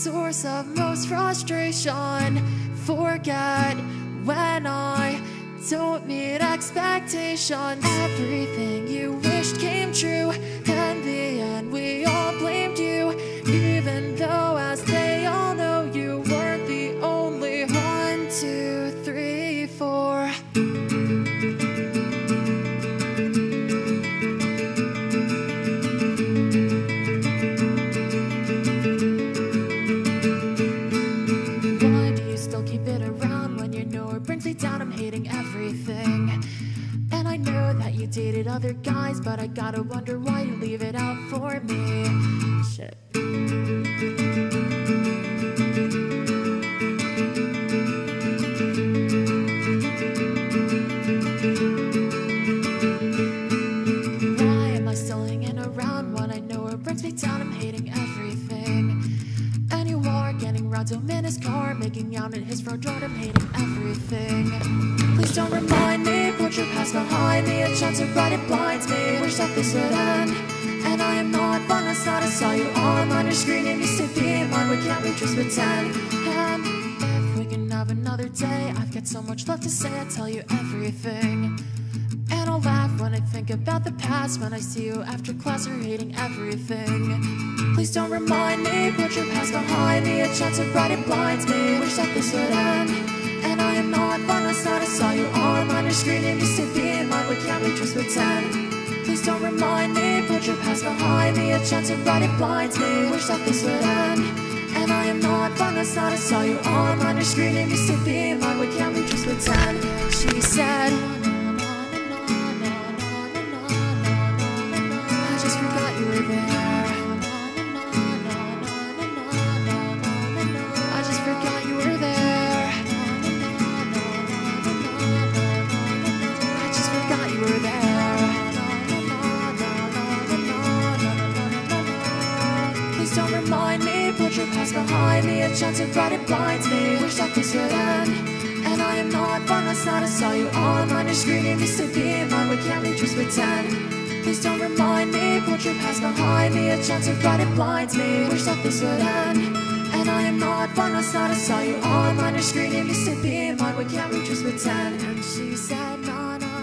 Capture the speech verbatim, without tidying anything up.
source of most frustration. Forget when I don't meet expectations. Everything you wished came true. In the end, we all blamed you, even though, as they all know, you weren't the only one, two, three, four. Why do you still keep it around when you know it brings me down? I'm hating everything. And I know that you dated other guys, but I gotta wonder why you leave it out for me. Shit. Why am I still hanging around when I know it brings me down? I'm hating everything. And you are getting round him in his car, making out in his front door. I'm hating everything. Please don't remind me, put your past behind me. A chance to write it blinds me. Wish that this would end. And I am not fun, that's not I saw you on your screen. It used to be mine, we can't we just pretend? And if we can have another day, I've got so much left to say, I'll tell you everything. And I'll laugh when I think about the past, when I see you after class, you're hating everything. Please don't remind me, put your past behind me. A chance to write it blinds me. Wish that this would end. And I am not fun, that's not I saw you on your screen. It used to be mine, we can't we just pretend? Please don't remind me, put your past behind me. A chance to write it blinds me. Wish that this would end. And I am not fun, that's not I saw you on your screen. It used to be mine, we can't we just pretend? She said, I just forgot you were there. I just forgot you were there. I just forgot you were there. Please don't remind me, put your past behind me. A chance to write it blinds me. Wish that this would end. And I am not fun, that's not I saw you on your screen. It used to be mine, we can't we just pretend? Please don't remind me, put your past behind me. A chance to write it blinds me. Wish that this would end. And I am not fun, that's not I saw you on your screen. It used to be mine, we can't we just pretend? And she said, no, no.